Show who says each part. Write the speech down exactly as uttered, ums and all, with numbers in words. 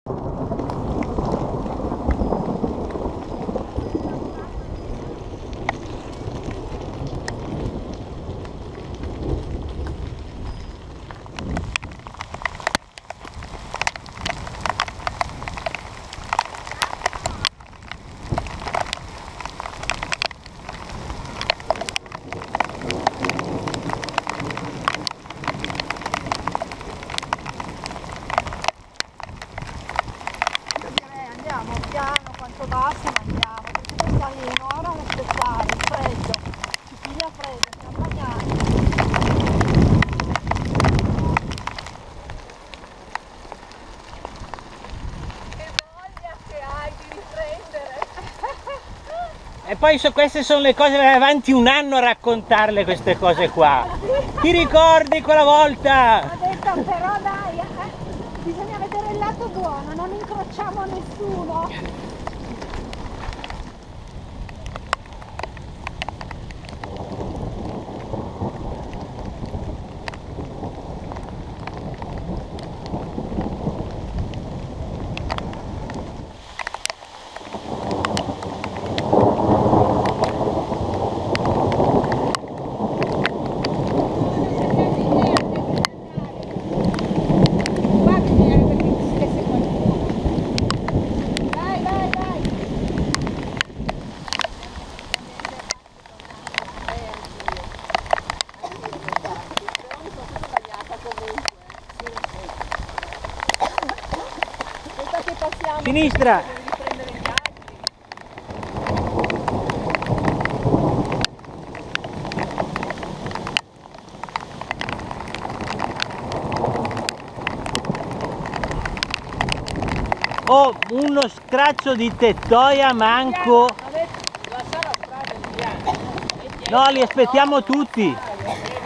Speaker 1: Piano, quanto basta mangiamo, perché poi stai un'ora ad aspettare, il freddo, ci piglia freddo, siamo bagnati. Che voglia che hai di riprendere!
Speaker 2: E poi so, queste sono le cose, vai avanti un anno a raccontarle queste cose qua. Ti ricordi quella volta?
Speaker 1: Ho detto però dai, eh, bisogna vedere il lato buono, non incrociamo nessuno.
Speaker 2: Sinistra! Oh, uno straccio di tettoia manco! No, li aspettiamo tutti!